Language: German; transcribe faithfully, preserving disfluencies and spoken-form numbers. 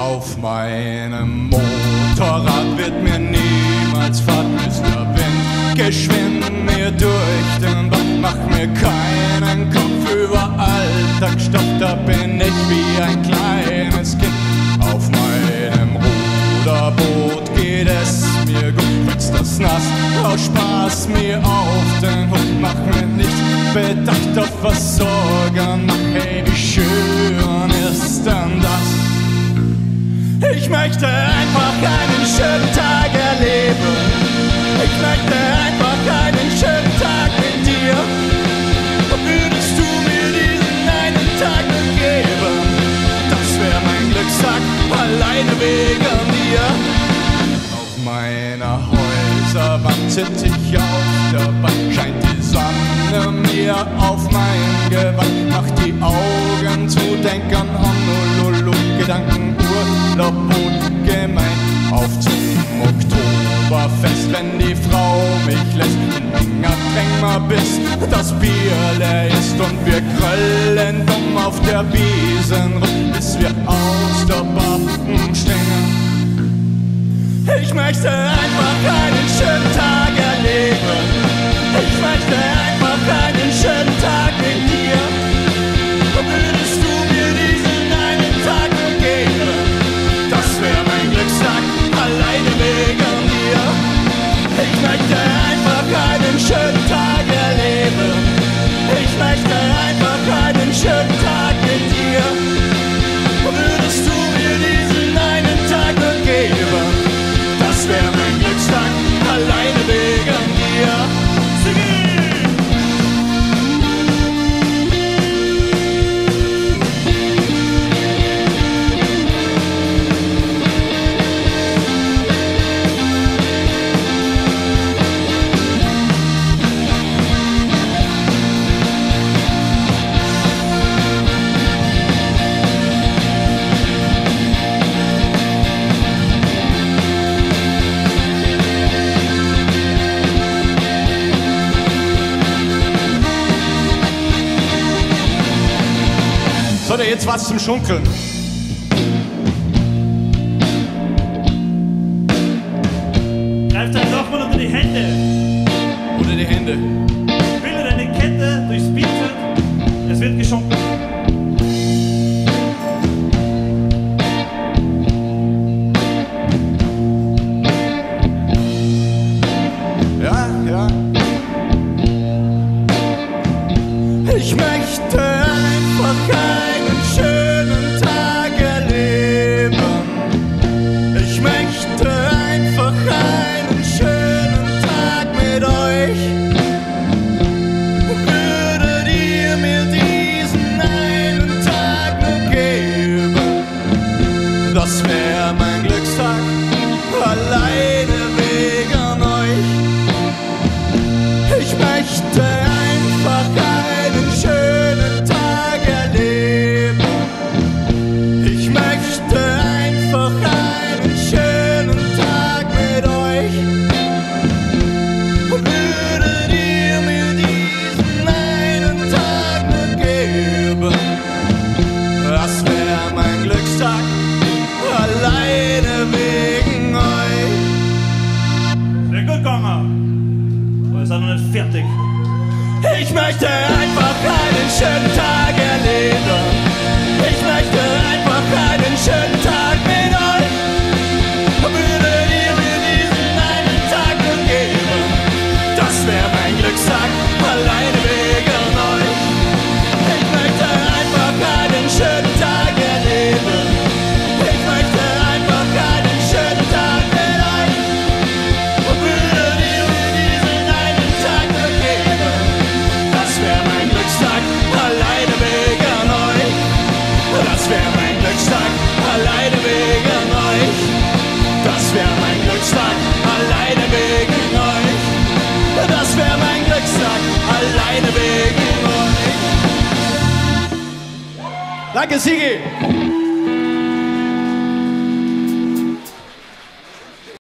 Auf meinem Motorrad wird mir niemals Fahrt, bis der Wind geschwind mir durch den Bach. Mach mir keinen Kopf über Alltagsstoff, da bin ich wie ein kleines Kind. Auf meinem Ruderboot geht es mir gut, wächst das nass, aus Spaß mir auf den Hut. Mach mir nicht bedacht auf was Sorgen, mach, hey, wie schön ist denn das? Ich möchte einfach einen schönen Tag erleben. Ich möchte einfach einen schönen Tag mit dir. Würdest du mir diesen einen Tag geben? Das wäre mein Glückstag, alleine wegen dir. Auf meiner Häuserwand sitz ich auf der Bank, scheint die Sonne mir auf mein Gewand. Mach die Augen zu, denk an Honolulu, Gedanken, Urlaub und gemein. Auf zum Oktoberfest, wenn die Frau mich lässt. Finger, dräng mal, bis das Bier leer ist und wir gröllen dumm auf der Wiesen rum, bis wir aus der Bahn stehen. Ich möchte einfach einen schönen Tag erleben. Ich möchte einfach einen schönen Tag mit dir. Würdest du mir diesen einen Tag geben? Das wäre mein Glückstag, alleine wegen dir. Ich möchte einfach einen schönen Tag erleben. Ich möchte einfach einen schönen Tag mit dir. Würdest du mir diesen einen Tag geben? Das wäre mein Glückstag, alleine wegen dir. Oder jetzt was zum Schunkeln. Greif deinen Nachbarn unter die Hände. Unter die Hände. Bilde deine Kette durchs Beatfeld. Es wird geschunkelt. Ja, ja. Ich möchte einfach einen schönen Tag erleben. Ich möchte einfach einen schönen Tag mit euch. Würdet ihr mir diesen einen Tag nur geben? Das wäre mein Glückstag, alleine wegen euch. Ich möchte einfach einen schönen Tag erleben. Ich möchte einfach einen schönen Tag mit euch. Würdet ihr mir diesen einen Tag nur geben? Das wäre mein Glückstag, alleine wegen euch. Sehr gut gegangen. Aber wir sind noch nicht fertig. Ich möchte einfach einen schönen Tag erleben. Ich möchte einfach einen schönen Tag mit euch. Würdet ihr mir diesen einen Tag nur geben? Das wäre mein Glückstag, alleine wegen euch. Ich möchte einfach einen schönen Tag erleben. Ich möchte einfach einen schönen Tag mit euch. Würdet ihr mir diesen einen Tag nur geben? Das wäre mein Glückstag, alleine wegen euch. Das wäre mein Glückstag, alleine wegen euch. Das wäre mein Glückstag, alleine wegen euch. Das wäre mein Glückstag, alleine wegen euch. Danke, Sigi.